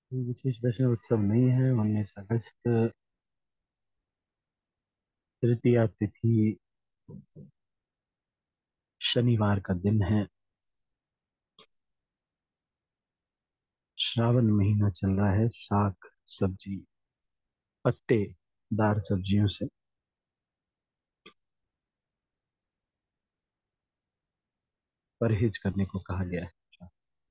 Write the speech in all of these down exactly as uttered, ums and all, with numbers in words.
कोई विशेष वैष्णव उत्सव नहीं है। उन्नीस अगस्त, तृतीया तिथि, शनिवार का दिन है। श्रावण महीना चल रहा है। साग सब्जी, पत्तेदार सब्जियों से परहेज करने को कहा गया है।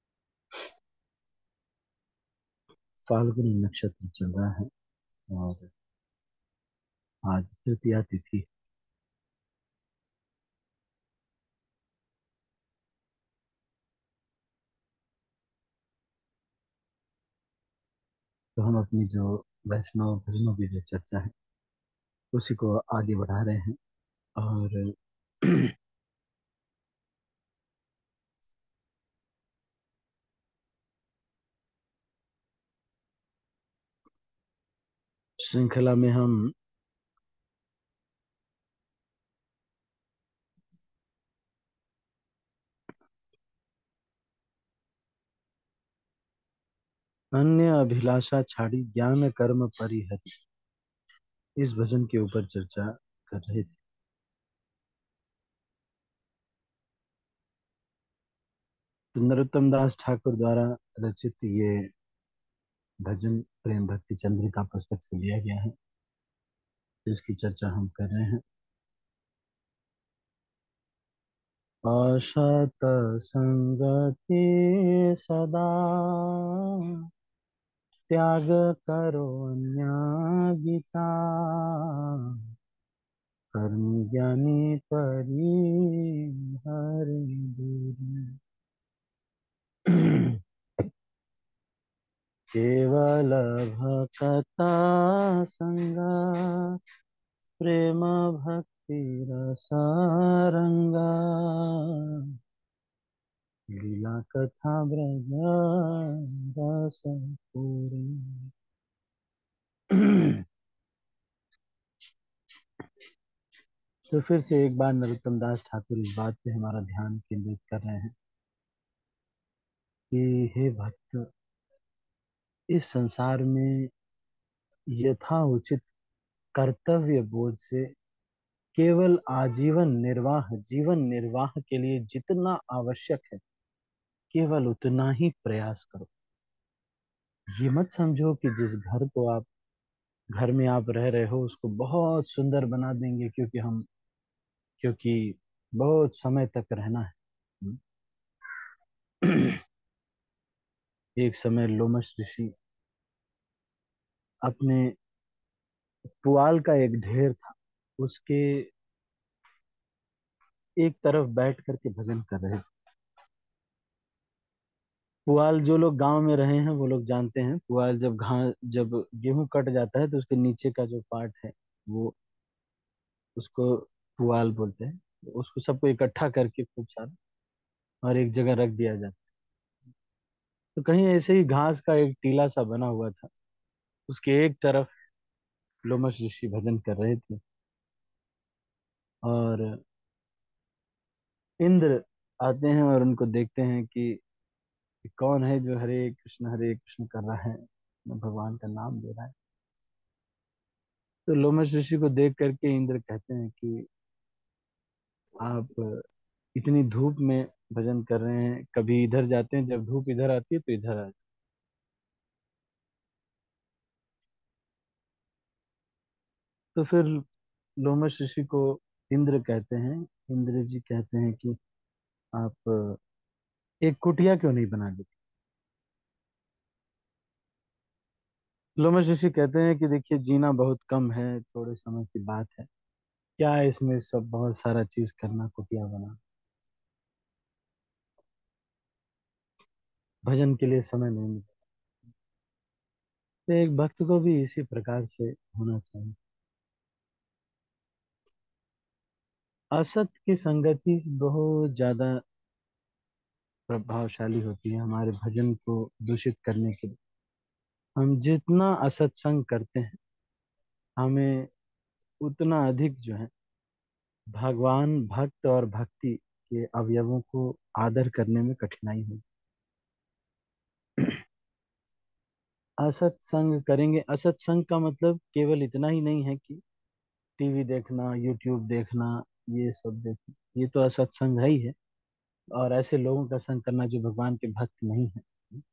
फाल्गुनी नक्षत्र चल रहा है और आज तृतीया तिथि। तो हम अपनी जो वैष्णव भजनों की जो चर्चा है उसी को आगे बढ़ा रहे हैं। और श्रृंखला में हम अन्य अभिलाषा छाड़ी ज्ञान कर्म परिहरि, इस भजन के ऊपर चर्चा कर रहे थे। तो नरोत्तम दास ठाकुर द्वारा रचित ये भजन प्रेम भक्ति चंद्रिका पुस्तक से लिया गया है, जिसकी चर्चा हम कर रहे हैं। असत संगति सदा त्याग करो अन्यागिता, कर्म ज्ञानी परी हरि दूर। केवल भक्ता संगा, प्रेम भक्ति रसारंगा, लीला कथा ब्रज रस पूरी। तो फिर से एक बार नरोत्तम दास ठाकुर इस बात पे हमारा ध्यान केंद्रित कर रहे हैं कि हे भक्त, इस संसार में यथा उचित कर्तव्य बोझ से केवल आजीवन निर्वाह, जीवन निर्वाह के लिए जितना आवश्यक है केवल उतना ही प्रयास करो। ये मत समझो कि जिस घर को आप घर में आप रह रहे हो उसको बहुत सुंदर बना देंगे क्योंकि हम क्योंकि बहुत समय तक रहना है। एक समय लोमश ऋषि अपने पुआल का एक ढेर था, उसके एक तरफ बैठ करके भजन कर रहे थे। पुआल, जो लोग गांव में रहे हैं वो लोग जानते हैं, पुआल जब घास जब गेहूं कट जाता है तो उसके नीचे का जो पार्ट है वो उसको पुआल बोलते हैं। उसको सबको इकट्ठा करके खूब सारा और एक जगह रख दिया जाता है। तो कहीं ऐसे ही घास का एक टीला सा बना हुआ था, उसके एक तरफ लोमश ऋषि भजन कर रहे थे। और इंद्र आते हैं और उनको देखते हैं कि कौन है जो हरे कृष्ण हरे कृष्ण कर रहा है, भगवान का नाम ले रहा है। तो लोमश ऋषि को देख करके इंद्र कहते हैं कि आप इतनी धूप में भजन कर रहे हैं, कभी इधर जाते हैं, जब धूप इधर आती है तो इधर आ। तो फिर लोमश ऋषि को इंद्र कहते हैं इंद्र जी कहते हैं कि आप एक कुटिया क्यों नहीं बना देते। लोमश ऋषि कहते हैं कि देखिए, जीना बहुत कम है, थोड़े समय की बात है, क्या है इसमें सब बहुत सारा चीज करना, कुटिया बना, भजन के लिए समय नहीं मिलता। तो एक भक्त को भी इसी प्रकार से होना चाहिए। असत की संगति बहुत ज्यादा प्रभावशाली होती है हमारे भजन को दूषित करने के लिए। हम जितना असत्संग करते हैं हमें उतना अधिक जो है भगवान, भक्त और भक्ति के अवयवों को आदर करने में कठिनाई होगी। असत संग करेंगे। असत संग का मतलब केवल इतना ही नहीं है कि टीवी देखना, यूट्यूब देखना, ये सब देखना, ये तो असत संग है ही है। और ऐसे लोगों का संग करना जो भगवान के भक्त नहीं है,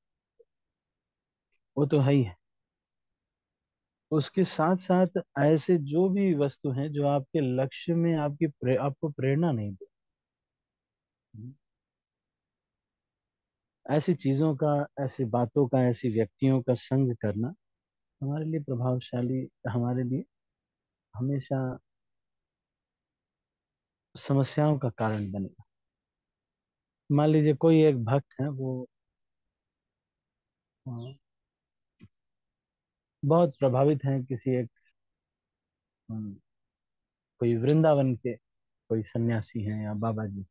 वो तो है ही है। उसके साथ साथ ऐसे जो भी वस्तु हैं जो आपके लक्ष्य में आपकी प्रे, आपको प्रेरणा नहीं दे, ऐसी चीजों का, ऐसी बातों का, ऐसी व्यक्तियों का संग करना हमारे लिए प्रभावशाली, हमारे लिए हमेशा समस्याओं का कारण बनेगा। मान लीजिए कोई एक भक्त है, वो अ, बहुत प्रभावित हैं किसी एक अ, कोई वृंदावन के कोई सन्यासी हैं या बाबा जी,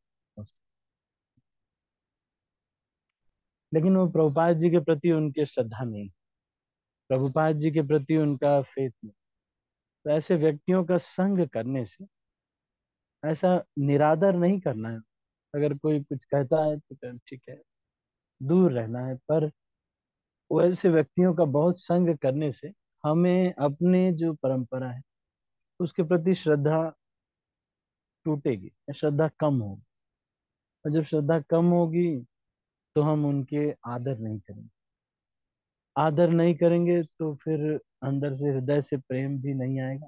लेकिन वो प्रभुपाद जी के प्रति उनके श्रद्धा नहीं, प्रभुपाद जी के प्रति उनका फेथ नहीं। तो ऐसे व्यक्तियों का संग करने से ऐसा निरादर नहीं करना है। अगर कोई कुछ कहता है तो फिर ठीक है, दूर रहना है। पर वैसे व्यक्तियों का बहुत संग करने से हमें अपने जो परंपरा है उसके प्रति श्रद्धा टूटेगी, श्रद्धा कम होगी। और जब श्रद्धा कम होगी तो हम उनके आदर नहीं करेंगे। आदर नहीं करेंगे तो फिर अंदर से, हृदय से प्रेम भी नहीं आएगा।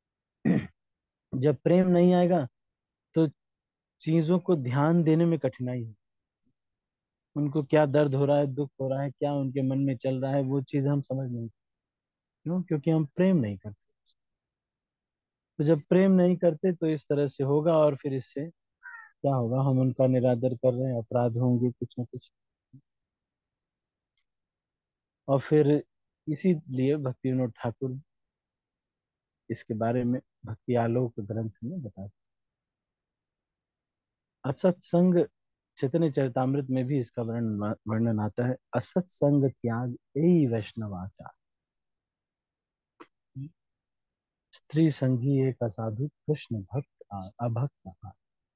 जब प्रेम नहीं आएगा तो चीजों को ध्यान देने में कठिनाई है। उनको क्या दर्द हो रहा है, दुख हो रहा है, क्या उनके मन में चल रहा है, वो चीज हम समझ नहीं। क्यों? क्योंकि हम प्रेम नहीं करते। तो जब प्रेम नहीं करते तो इस तरह से होगा, और फिर इससे क्या होगा, हम उनका निरादर कर रहे हैं, अपराध होंगे कुछ ना कुछ। और फिर इसीलिए भक्ति विनोद ठाकुर इसके बारे में भक्ति आलोक ग्रंथ में बताते हैं। असत संग, चैतन्य चरितामृत में भी इसका वर्णन वर्णन आता है। असत संग त्याग एई वैष्णवाचार, स्त्री संगी एक असाधु कृष्ण भक्त आ- अभक्त आ।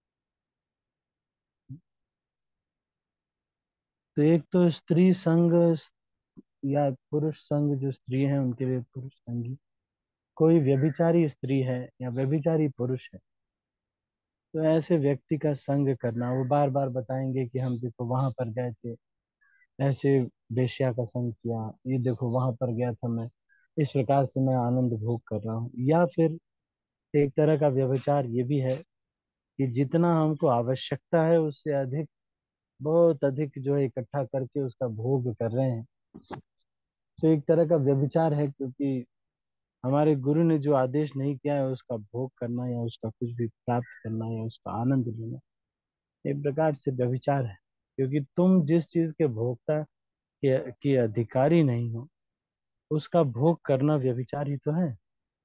तो एक तो स्त्री संग या पुरुष संग, जो स्त्री है उनके लिए पुरुष संगी, कोई व्यभिचारी स्त्री है या व्यभिचारी पुरुष है, तो ऐसे व्यक्ति का संग करना, वो बार बार बताएंगे कि हम देखो वहां पर गए थे, ऐसे वेश्या का संग किया, ये देखो वहां पर गया था मैं, इस प्रकार से मैं आनंद भोग कर रहा हूँ। या फिर एक तरह का व्यभिचार ये भी है कि जितना हमको आवश्यकता है उससे अधिक, बहुत अधिक जो है इकट्ठा करके उसका भोग कर रहे हैं। तो एक तरह का व्यभिचार है, क्योंकि हमारे गुरु ने जो आदेश नहीं किया है उसका भोग करना या उसका कुछ भी प्राप्त करना या उसका आनंद लेना, एक प्रकार से व्यभिचार है। क्योंकि तुम जिस चीज के भोक्ता के, के अधिकारी नहीं हो, उसका भोग करना व्यभिचार ही तो है।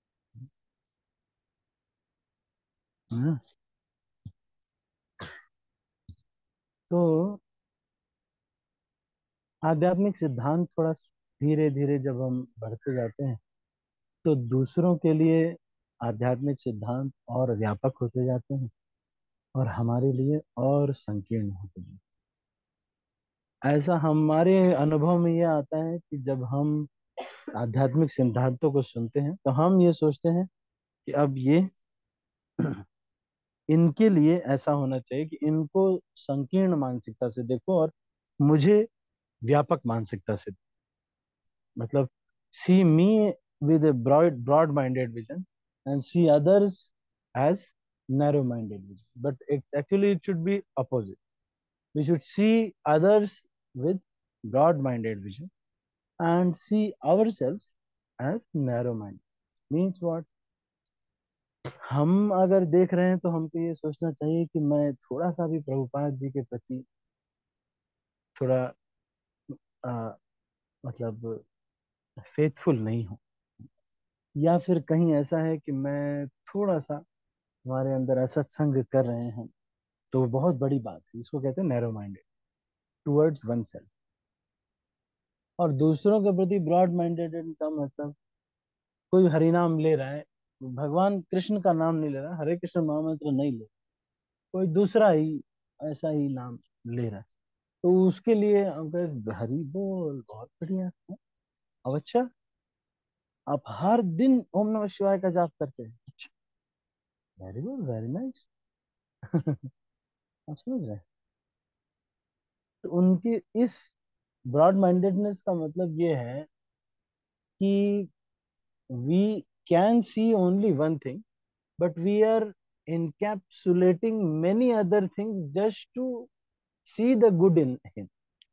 हाँ। तो आध्यात्मिक सिद्धांत थोड़ा धीरे धीरे जब हम बढ़ते जाते हैं तो दूसरों के लिए आध्यात्मिक सिद्धांत और व्यापक होते जाते हैं और हमारे लिए और संकीर्ण होते जाते हैं। ऐसा हमारे अनुभव में यह आता है कि जब हम आध्यात्मिक सिद्धांतों को सुनते हैं तो हम ये सोचते हैं कि अब ये इनके लिए ऐसा होना चाहिए कि इनको संकीर्ण मानसिकता से देखो और मुझे व्यापक मानसिकता से, मतलब सी मी with a broad broad minded vision and see others as narrow minded vision, but it, actually it should be opposite. We should see others with broad minded vision and see ourselves as narrow minded। means what? हम अगर देख रहे हैं तो हमको ये सोचना चाहिए कि मैं थोड़ा सा भी प्रभुपाद जी के प्रति थोड़ा आ, मतलब फेथफुल नहीं हूँ, या फिर कहीं ऐसा है कि मैं थोड़ा सा, हमारे अंदर असत्संग कर रहे हैं, तो वो बहुत बड़ी बात है। इसको कहते हैं narrow minded towards one self. और दूसरों के प्रति ब्रॉड माइंडेड का मतलब, कोई हरिनाम ले रहा है, भगवान कृष्ण का नाम नहीं ले रहा, हरे कृष्ण महामंत्र नहीं ले, कोई दूसरा ही ऐसा ही नाम ले रहा है, तो उसके लिए हम कहे हरि बोल बहुत बढ़िया है। अब अच्छा, आप हर दिन ओम नमः शिवाय का जाप करते हैं? अच्छा, वेरी गुड, वेरी नाइस। आप समझ रहे हैं? तो उनकी इस ब्रॉड माइंडेडनेस का मतलब ये है कि we can see only one thing, but we are encapsulating many other things just to see the good in him.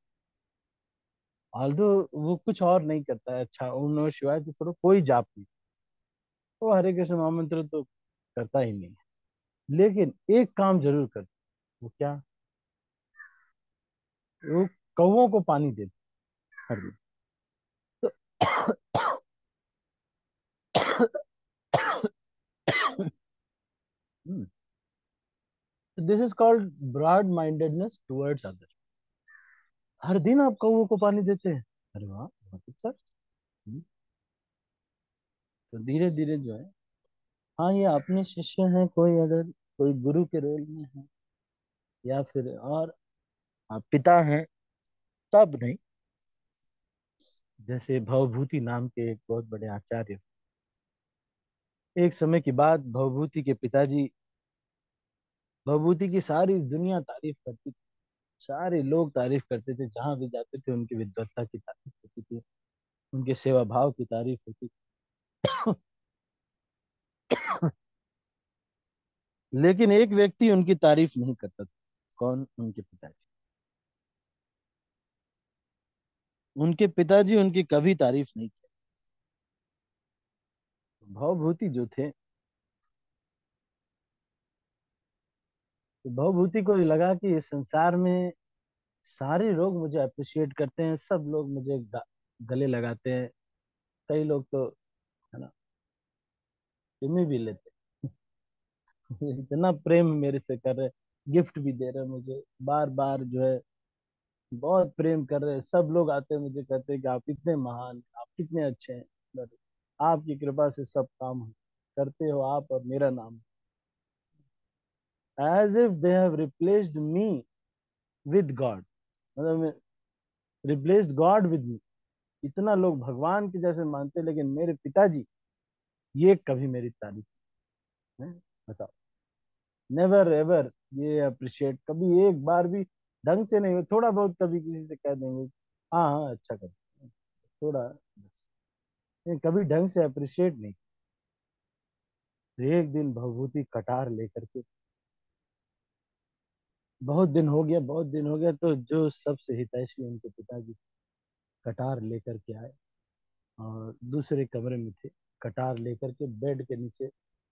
Although वो कुछ और नहीं करता है, अच्छा ओम नमः शिवाय तो छोड़ो, कोई जाप नहीं, वो हरे कृष्ण महामंत्र तो करता ही नहीं है, लेकिन एक काम जरूर करता है। वो क्या? वो कौवों को पानी देता है हर दिन। तो this is called broad mindedness towards other. हर दिन आप कौवों को पानी देते हैं? अरे वाह, बहुत अच्छा। हम्म, तो धीरे धीरे जो है, हाँ ये अपने शिष्य हैं, कोई अगर कोई गुरु के रोल में है या फिर और आप पिता हैं, तब नहीं। जैसे भवभूति नाम के एक बहुत बड़े आचार्य, एक समय की बात, भवभूति के पिताजी, भवभूति की सारी दुनिया तारीफ करती थी, सारे लोग तारीफ करते थे, जहां भी जाते थे उनकी विद्वत्ता की तारीफ होती थी, उनके सेवा भाव की तारीफ होती थी। लेकिन एक व्यक्ति उनकी तारीफ नहीं करता था। कौन? उनके पिताजी। उनके पिताजी उनकी कभी तारीफ नहीं की। भवभूति जो थे, तो भवभूति को ये लगा कि इस संसार में सारे लोग मुझे अप्रिशिएट करते हैं, सब लोग मुझे ग- गले लगाते हैं, कई लोग तो, है ना, चुम्मी भी लेते हैं। इतना प्रेम मेरे से कर रहे, गिफ्ट भी दे रहे हैं मुझे, बार बार जो है बहुत प्रेम कर रहे हैं, सब लोग आते हैं मुझे कहते हैं कि आप इतने महान, आप कितने अच्छे हैं, बस आपकी कृपा से सब काम करते हो आप, और मेरा नाम, as if they have replaced me with God, मतलब रिप्लेस्ड गॉड विद मी। इतना लोग भगवान के जैसे मानते, लेकिन मेरे पिताजी ये कभी मेरी तारीफ है, बताओ, नेवर एवर ये अप्रिशिएट कभी एक बार भी ढंग से नहीं हो, थोड़ा बहुत कभी किसी से कह देंगे हाँ हाँ अच्छा कर, थोड़ा, नहीं, कभी ढंग से अप्रिशिएट नहीं। तो एक दिन भभूति कटार लेकर के, बहुत दिन हो गया, बहुत दिन हो गया, तो जो सबसे हितैषी उनके पिताजी कटार लेकर के आए, और दूसरे कमरे में थे, कटार लेकर के बेड के नीचे,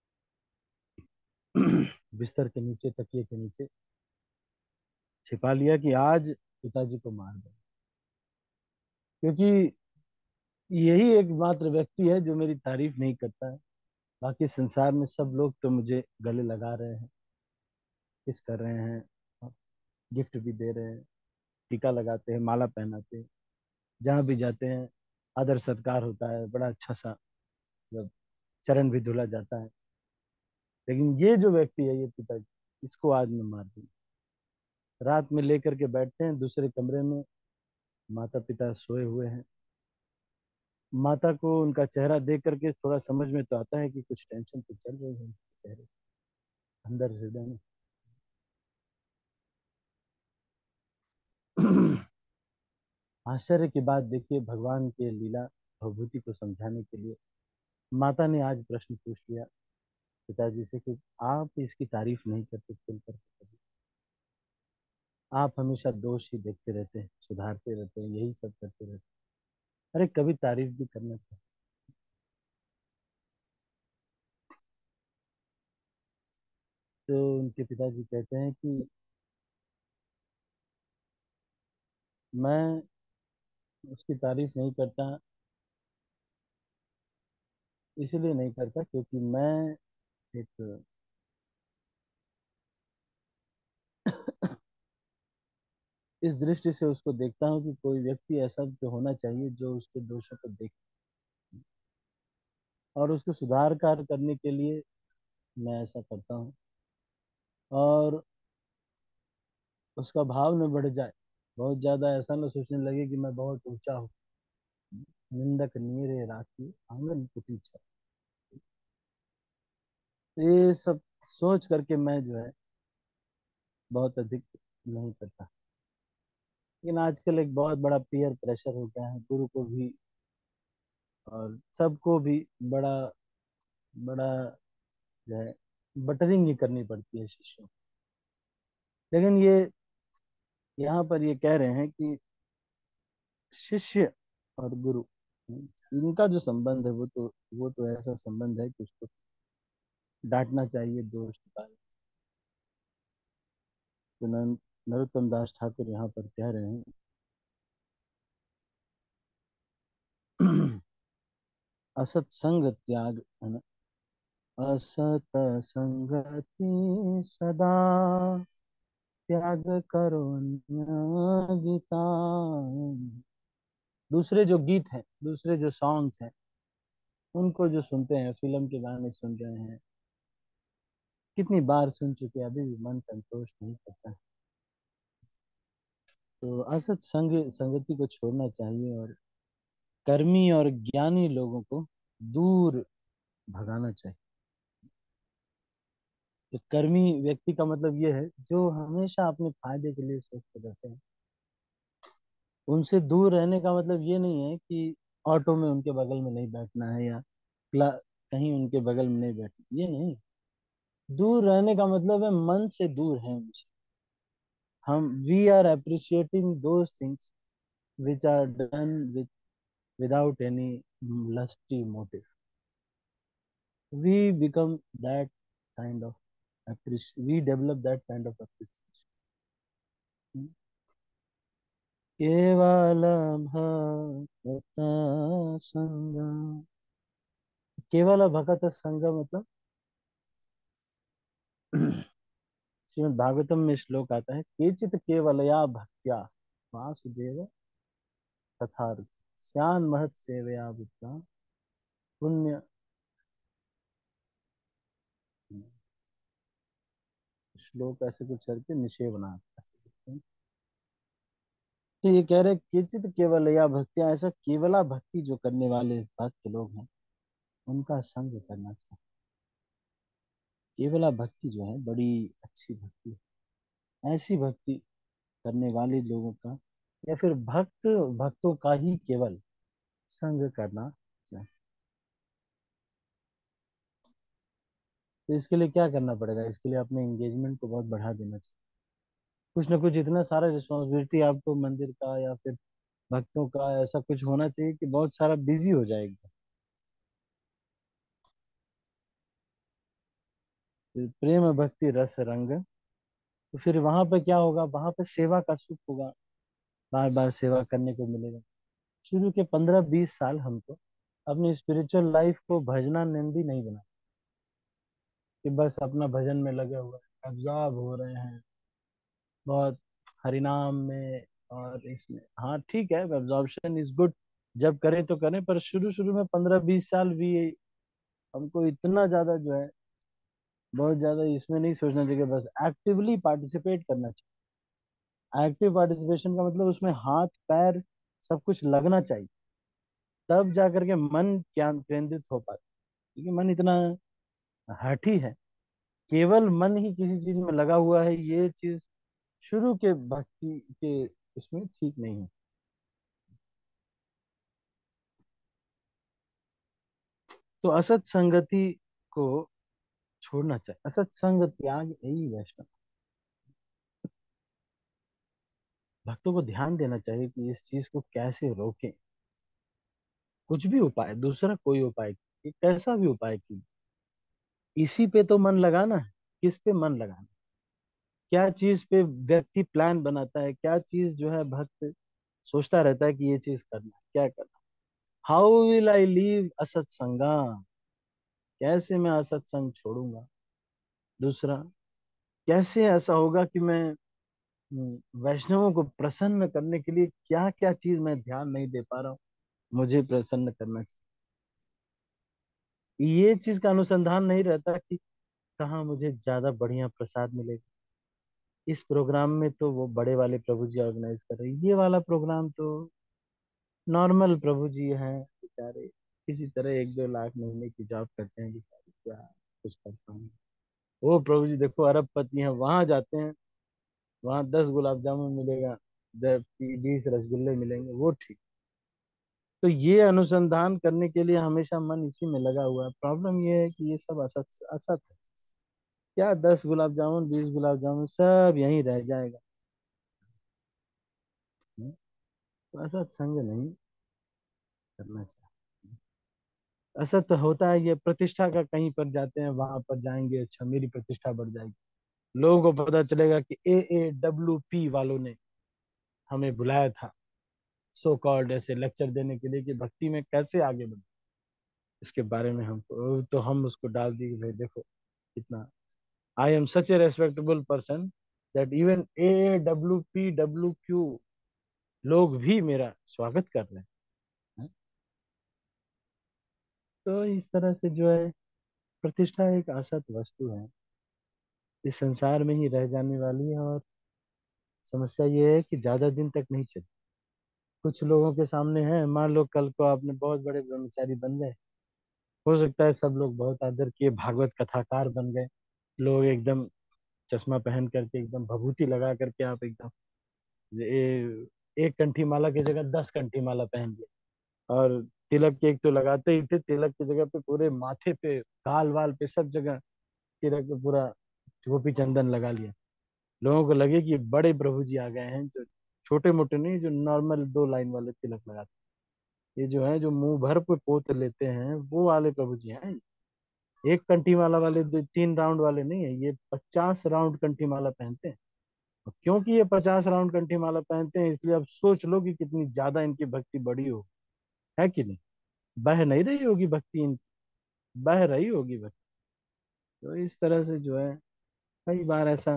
बिस्तर के नीचे, तकिए के नीचे छिपा लिया कि आज पिताजी को मार दो, क्योंकि यही एकमात्र व्यक्ति है जो मेरी तारीफ नहीं करता है। बाकी संसार में सब लोग तो मुझे गले लगा रहे हैं, किस कर रहे हैं, गिफ्ट भी दे रहे हैं, टीका लगाते हैं, माला पहनाते हैं, जहाँ भी जाते हैं आदर सत्कार होता है, बड़ा अच्छा सा, मतलब चरण भी धुला जाता है। लेकिन ये जो व्यक्ति है, ये पिताजी, इसको आज मैं मार दूँ। रात में लेकर के बैठते हैं दूसरे कमरे में, माता पिता सोए हुए हैं। माता को उनका चेहरा देख करके थोड़ा समझ में तो आता है कि कुछ टेंशन तो चल रही है उनके चेहरे, अंदर हृदय में। आश्चर्य की बात देखिए, भगवान के लीला भभूति को समझाने के लिए माता ने आज प्रश्न पूछ लिया पिताजी से कि आप इसकी तारीफ नहीं करते खुलकर कभी, आप हमेशा दोष ही देखते रहते हैं, सुधारते रहते हैं, यही सब करते रहते हैं, अरे कभी तारीफ भी करना चाहिए। तो उनके पिताजी कहते हैं कि मैं उसकी तारीफ नहीं करता, इसलिए नहीं करता क्योंकि मैं एक इस दृष्टि से उसको देखता हूँ कि कोई व्यक्ति ऐसा तो होना चाहिए जो उसके दोषों को देखे और उसको सुधार कार्य करने के लिए मैं ऐसा करता हूँ, और उसका भाव न बढ़ जाए, बहुत ज्यादा ऐसा ना सोचने लगे कि मैं बहुत ऊंचा हूँ, निंदक नीरे राखी आंगन कुटी छत। ये सब सोच करके मैं जो है बहुत अधिक नहीं करता। लेकिन आजकल एक बहुत बड़ा पीयर प्रेशर हो गया है, गुरु को भी और सबको भी बड़ा बड़ा जो है बटरिंग ही करनी पड़ती है शिष्यों को। लेकिन ये यहाँ पर ये कह रहे हैं कि शिष्य और गुरु, इनका जो संबंध है वो तो वो तो ऐसा संबंध है कि उसको डांटना चाहिए, दोष निकालना। तो नर- नरोत्तम दास ठाकुर यहाँ पर कह रहे हैं असत संग त्याग, है ना, असत संगति सदा त्याग करो अन्य गीता। दूसरे जो गीत हैं, दूसरे जो सॉन्ग्स हैं, उनको जो सुनते हैं, फिल्म के गाने सुन रहे हैं, कितनी बार सुन चुके हैं, अभी भी मन संतोष नहीं करता। तो असत संग संगति को छोड़ना चाहिए और कर्मी और ज्ञानी लोगों को दूर भगाना चाहिए। तो कर्मी व्यक्ति का मतलब ये है जो हमेशा अपने फायदे के लिए सोचते रहते हैं। उनसे दूर रहने का मतलब ये नहीं है कि ऑटो में उनके बगल में नहीं बैठना है या क्ला कहीं उनके बगल में नहीं बैठना, ये नहीं। दूर रहने का मतलब है मन से दूर है उनसे। हम we are appreciating those things which are done with without any lusty motive. We become that kind of appreciation. We develop that kind of appreciation. केवलम भक्त संग, केवल भगत संग मतलब श्रीमद् भागवतम में श्लोक आता है, केचित केवलया भक्त्या वासुदेव तथा श्यान महत सेवया बुद्धा पुण्य। श्लोक ऐसे कुछ करके निषेध बना, तो ये कह रहे किंचित केवल या भक्तियां, ऐसा केवला भक्ति जो करने वाले भक्त लोग हैं उनका संग करना चाहिए। केवला भक्ति जो है बड़ी अच्छी भक्ति है। ऐसी भक्ति करने वाले लोगों का या फिर भक्त भक्तों का ही केवल संग करना चाहिए। तो इसके लिए क्या करना पड़ेगा? इसके लिए अपने एंगेजमेंट को बहुत बढ़ा देना चाहिए। कुछ ना कुछ इतना सारा रिस्पॉन्सिबिलिटी आपको मंदिर का या फिर भक्तों का ऐसा कुछ होना चाहिए कि बहुत सारा बिजी हो जाएगा। फिर प्रेम भक्ति रस रंग, तो फिर वहां पे क्या होगा? वहां पे सेवा का सुख होगा, बार बार सेवा करने को मिलेगा। शुरू के पंद्रह बीस साल हमको अपनी स्पिरिचुअल लाइफ को भजना नंदी नहीं बना कि बस अपना भजन में लगे हुए हैं, अब्जॉर्ब हो रहे हैं बहुत हरिनाम में और इसमें। हाँ ठीक है, एब्जॉर्प्शन इज गुड, जब करें तो करें, पर शुरू शुरू में पंद्रह बीस साल भी हमको इतना ज्यादा जो है बहुत ज्यादा इसमें नहीं सोचना चाहिए। बस एक्टिवली पार्टिसिपेट करना चाहिए। एक्टिव पार्टिसिपेशन का मतलब उसमें हाथ पैर सब कुछ लगना चाहिए, तब जा करके मन क्या केंद्रित हो पाता है। क्योंकि मन इतना हठी है, केवल मन ही किसी चीज में लगा हुआ है, ये चीज शुरू के भक्ति के इसमें ठीक नहीं है। तो असत संगति को छोड़ना चाहिए, असत संग त्याग यही वैष्णव। भक्तों को ध्यान देना चाहिए कि इस चीज को कैसे रोकें। कुछ भी उपाय, दूसरा कोई उपाय, कैसा भी उपाय की, इसी पे तो मन लगाना है। किस पे मन लगाना? क्या चीज पे व्यक्ति प्लान बनाता है, क्या चीज जो है भक्त सोचता रहता है कि ये चीज करना है, क्या करना। हाउ विल आई लीव असत संगा, कैसे मैं असत संग छोड़ूंगा। दूसरा, कैसे ऐसा होगा कि मैं हम्म, वैष्णवों को प्रसन्न करने के लिए क्या क्या चीज मैं ध्यान नहीं दे पा रहा हूँ, मुझे प्रसन्न करना चाहिए। ये चीज का अनुसंधान नहीं रहता कि कहाँ मुझे ज्यादा बढ़िया प्रसाद मिलेगा। इस प्रोग्राम में तो वो बड़े वाले प्रभु जी ऑर्गेनाइज कर रहे हैं, ये वाला प्रोग्राम तो नॉर्मल प्रभु जी हैं बेचारे, किसी तरह एक दो लाख महीने की जॉब करते हैं बेचारे, क्या कुछ करता हूँ। वो प्रभु जी देखो अरबपति हैं, वहां जाते हैं, वहां दस गुलाब जामुन मिलेगा, दस बीस रसगुल्ले मिलेंगे, वो ठीक। तो ये अनुसंधान करने के लिए हमेशा मन इसी में लगा हुआ है। प्रॉब्लम ये है कि ये सब असत असत है। क्या दस गुलाब जामुन बीस गुलाब जामुन सब यहीं रह जाएगा। हम्म, तो असत संग नहीं करना चाहिए। असत होता है ये प्रतिष्ठा का, कहीं पर जाते हैं वहां पर जाएंगे, अच्छा मेरी प्रतिष्ठा बढ़ जाएगी, लोगों को पता चलेगा कि ए ए डब्ल्यू पी वालों ने हमें बुलाया था सो कॉल्ड ऐसे लेक्चर देने के लिए कि भक्ति में कैसे आगे बढ़े, इसके बारे में हमको, तो हम उसको डाल दिए कि भाई देखो कितना I am such a respectable person that even a W P W Q लोग भी मेरा स्वागत कर रहे हैं। तो इस तरह से जो है प्रतिष्ठा एक असत वस्तु है, इस संसार में ही रह जाने वाली है, और समस्या ये है कि ज्यादा दिन तक नहीं चली। कुछ लोगों के सामने है, मान लो कल को आपने बहुत बड़े ब्रह्मचारी बन गए, हो सकता है सब लोग बहुत आदर किए, भागवत कथाकार बन गए, लोग एकदम चश्मा पहन करके एकदम भभूति लगा करके आप एकदम ए, एक कंठी माला की जगह दस कंठी माला पहन लिए, और तिलक के एक तो लगाते ही थे, तिलक की जगह पे पूरे माथे पे गाल वाल पे सब जगह तिलक पे पूरा गोपी चंदन लगा लिया। लोगों को लगे कि बड़े प्रभु जी आ गए हैं, जो छोटे मोटे नहीं, जो नॉर्मल दो लाइन वाले तिलक लगाते, ये जो है जो मुंह भर पे पोत लेते हैं वो वाले प्रभु जी हैं। एक कंठी माला वाले दो तीन राउंड वाले नहीं है, ये पचास राउंड कंठी माला पहनते हैं। और क्योंकि ये पचास राउंड कंठी माला पहनते हैं, इसलिए अब सोच लो कि कितनी ज्यादा इनकी भक्ति बड़ी हो, है कि नहीं। बह नहीं रही होगी भक्ति इनकी, बह रही होगी भक्ति। तो इस तरह से जो है कई बार ऐसा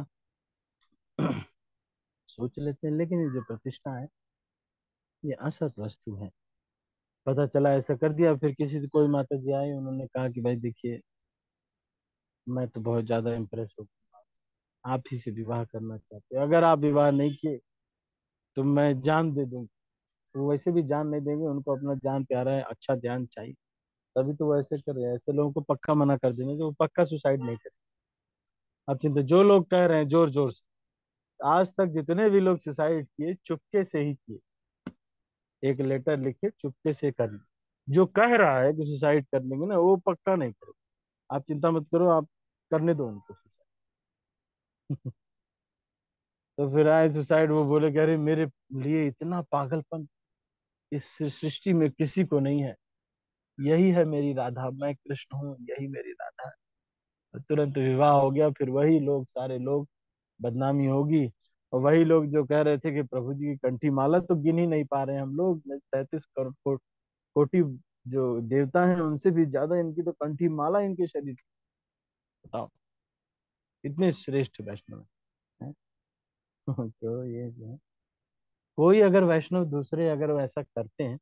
सोच लेते हैं, लेकिन ये जो प्रतिष्ठा है ये असत वस्तु है। पता चला ऐसा कर दिया, फिर किसी से कोई माता जी आए, उन्होंने कहा कि भाई देखिए मैं तो बहुत ज्यादा इम्प्रेस हो गया, आप ही से विवाह करना चाहते हो, अगर आप विवाह नहीं किए तो मैं जान दे दूंगी। वो वैसे भी जान नहीं देंगे, उनको अपना जान प्यारा है, अच्छा जान चाहिए, तभी तो वो ऐसे कर रहे हैं। ऐसे लोगों को पक्का मना कर देंगे जो वो पक्का सुसाइड नहीं करे। अब चिंता, जो लोग कह रहे हैं जोर जोर से, आज तक जितने भी लोग सुसाइड किए चुपके से ही किए, एक लेटर लिखे चुपके से कर लिए। जो कह रहा है कि सुसाइड कर लेंगे ना, वो पक्का नहीं करे। आप चिंता मत करो, आप करने दो उनको सुसाइड। तो फिर आए सुसाइड, वो बोले कि अरे मेरे लिए इतना पागलपन इस सृष्टि में किसी को नहीं है, यही है मेरी राधा, मैं कृष्ण हूँ, यही मेरी राधा है। तुरंत विवाह हो गया, फिर वही लोग सारे लोग, बदनामी होगी। और वही लोग जो कह रहे थे कि प्रभु जी की कंठी माला तो गिन ही नहीं पा रहे हैं हम लोग, तैतीस करोड़ को- कोटि जो देवता हैं उनसे भी ज्यादा इनकी तो कंठी माला इनके शरीर। बताओ, इतने श्रेष्ठ वैष्णव हैं। तो ये जो है, कोई अगर वैष्णव दूसरे अगर वैसा करते हैं,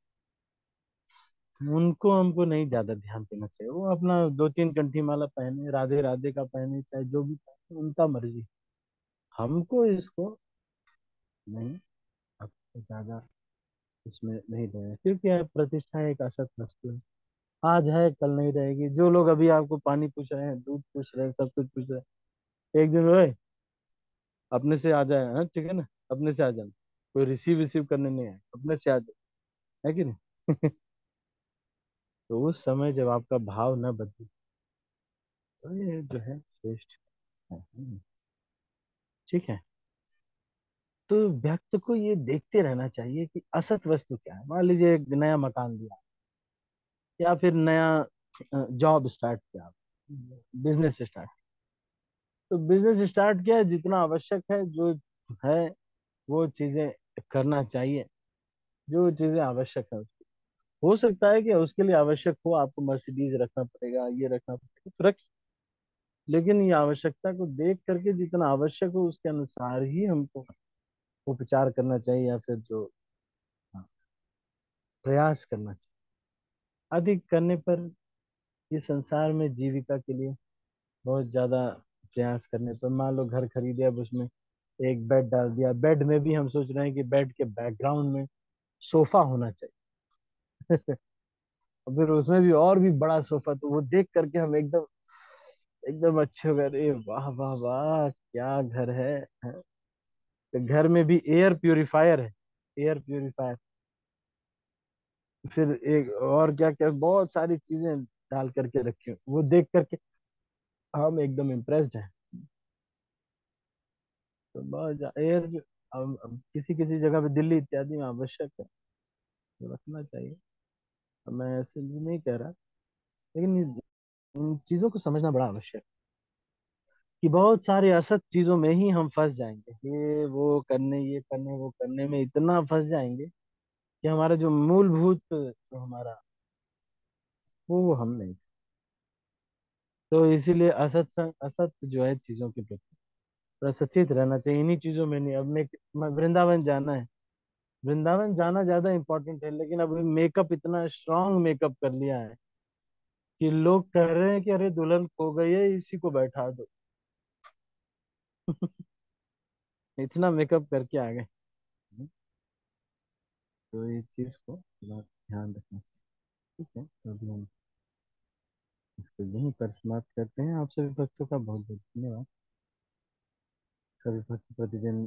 उनको हमको नहीं ज्यादा ध्यान देना चाहिए। वो अपना दो तीन कंठी माला पहने, राधे राधे का पहने, चाहे जो भी पहने, उनका मर्जी। हमको इसको नहीं, अब ज्यादा इसमें नहीं देना, क्योंकि यार प्रतिष्ठा एक असत वस्तु है, आज है कल नहीं रहेगी। जो लोग अभी आपको पानी पूछ रहे हैं, दूध पूछ रहे हैं, सब कुछ पूछ रहे हैं, एक दिन ओए अपने से आ जाए, हाँ ठीक है ना, अपने से आ जाना, कोई रिसीव रिसीव करने नहीं है, अपने से आ जाए, है कि नहीं। तो उस समय जब आपका भाव न बदले, तो ये जो है श्रेष्ठ है। हम्म, ठीक है। तो व्यक्ति को ये देखते रहना चाहिए कि असत वस्तु क्या है। मान लीजिए एक नया मकान लिया, या फिर नया जॉब स्टार्ट किया, बिजनेस स्टार्ट, तो बिजनेस स्टार्ट किया, जितना आवश्यक है जो है वो चीजें करना चाहिए, जो चीजें आवश्यक है। हो सकता है कि उसके लिए आवश्यक हो आपको मर्सिडीज रखना पड़ेगा, ये रखना पड़ेगा, तो रख, लेकिन ये आवश्यकता को देख करके जितना आवश्यक हो उसके अनुसार ही हमको उपचार करना चाहिए, या फिर जो हाँ, प्रयास करना चाहिए। अधिक करने पर ये संसार में जीविका के लिए बहुत ज्यादा प्रयास करने पर, मान लो घर खरीदे, अब उसमें एक बेड डाल दिया, बेड में भी हम सोच रहे हैं कि बेड के बैकग्राउंड में सोफा होना चाहिए। और फिर उसमें भी और भी बड़ा सोफा, तो वो देख करके हम एकदम एकदम अच्छे हो गए, अरे वाह वाह वाह क्या घर है, है? तो घर में भी एयर प्यूरिफायर है, एयर प्यूरिफायर। फिर एक और क्या क्या बहुत सारी चीजें डाल करके रखी हैं। वो देख करके हम एकदम इम्प्रेस्ड हैं। तो बहुत एयर, अब, अब किसी किसी जगह पे दिल्ली इत्यादि में आवश्यक है, तो रखना चाहिए। अब मैं ऐसे भी नहीं कह रहा, लेकिन इन इन चीजों को समझना बड़ा आवश्यक है कि बहुत सारे असत चीजों में ही हम फंस जाएंगे, ये वो करने ये करने वो करने में इतना फंस जाएंगे कि हमारा जो मूलभूत जो हमारा, वो वो हम नहीं। तो इसीलिए असत संग असत जो है चीजों के प्रति थोड़ा सचेत रहना चाहिए, इन्हीं चीजों में नहीं। अब मैं मैं वृंदावन जाना है, वृंदावन जाना ज्यादा इंपॉर्टेंट है, लेकिन अब मेकअप इतना स्ट्रांग मेकअप कर लिया है कि लोग कह रहे हैं कि अरे दुल्हन खो गई है, इसी को बैठा दो। इतना मेकअप करके आ गए। तो ये चीज को थोड़ा ध्यान रखना चाहिए। ठीक है, तो अभी हम इसको यहीं पर समाप्त करते हैं। आप सभी भक्तों का बहुत बहुत धन्यवाद। सभी भक्त प्रतिदिन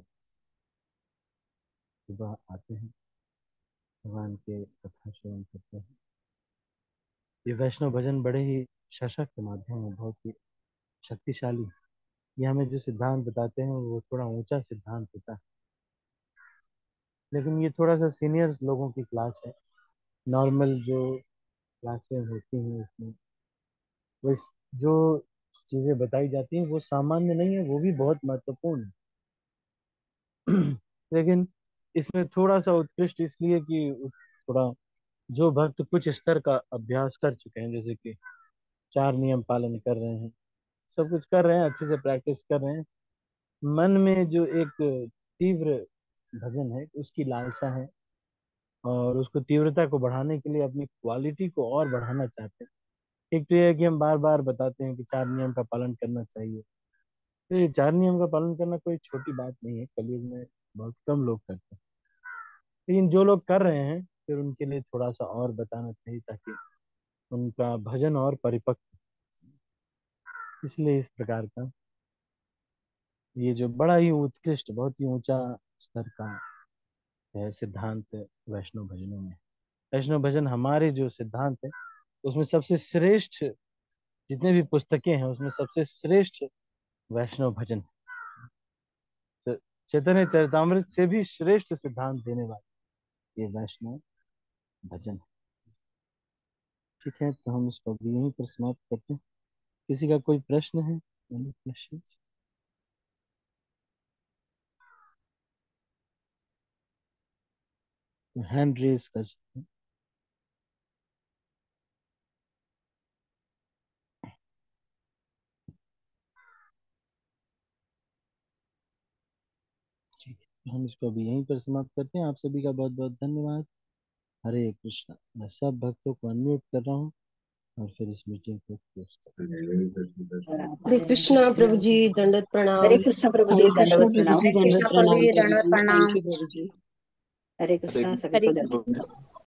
सुबह आते हैं, भगवान के कथा श्रवण करते हैं। ये वैष्णव भजन बड़े ही सशक्त माध्यम है, बहुत ही शक्तिशाली है। ये हमें जो सिद्धांत बताते हैं वो थोड़ा ऊंचा सिद्धांत होता है, लेकिन ये थोड़ा सा सीनियर्स लोगों की क्लास है। नॉर्मल जो क्लासें होती हैं उसमें वो इस जो चीजें बताई जाती हैं वो सामान्य नहीं है, वो भी बहुत महत्वपूर्ण है। लेकिन इसमें थोड़ा सा उत्कृष्ट इसलिए कि थोड़ा जो भक्त कुछ स्तर का अभ्यास कर चुके हैं, जैसे कि चार नियम पालन कर रहे हैं, सब कुछ कर रहे हैं, अच्छे से प्रैक्टिस कर रहे हैं, मन में जो एक तीव्र भजन है उसकी लालसा है, और उसको तीव्रता को बढ़ाने के लिए अपनी क्वालिटी को और बढ़ाना चाहते हैं। एक तो ये है कि हम बार बार बताते हैं कि चार नियम का पालन करना चाहिए। तो ये चार नियम का पालन करना कोई छोटी बात नहीं है, कलयुग में बहुत कम लोग करते हैं, लेकिन जो लोग कर रहे हैं फिर उनके लिए थोड़ा सा और बताना चाहिए, ताकि उनका भजन और परिपक्व। इसलिए इस प्रकार का ये जो बड़ा ही उत्कृष्ट बहुत ही ऊंचा स्तर का है सिद्धांत वैष्णव भजनों में। वैष्णव भजन हमारे जो सिद्धांत है उसमें सबसे श्रेष्ठ, जितने भी पुस्तकें हैं उसमें सबसे श्रेष्ठ वैष्णव भजन है। चैतन्य चरितामृत से भी श्रेष्ठ सिद्धांत देने वाले ये वैष्णव भजन है। ठीक है, तो हम इसको अभी यहीं पर समाप्त करते हैं। किसी का कोई प्रश्न है? Any questions? तो हैंड रेज कर सकते हैं। ठीक है, तो हम इसको अभी यहीं पर समाप्त करते हैं। आप सभी का बहुत बहुत धन्यवाद। हरे कृष्णा। मैं सब भक्तों को अनम्यूट कर रहा हूँ और फिर इस मीटिंग को क्लोज कर हरे कृष्णा प्रभु जी, दंडवत हरे प्रणाम। कृष्णा प्रभु जी, हरे कृष्णा दंडवत प्रभु प्रणाम। जी, हरे दंडवत कृष्णा प्रभु प्रणाम जी, प्रभु दंडवत जी। प्रणाम। थैंक यू प्रभु जी। हरे कृष्णा, सभी हरे को दंडवत।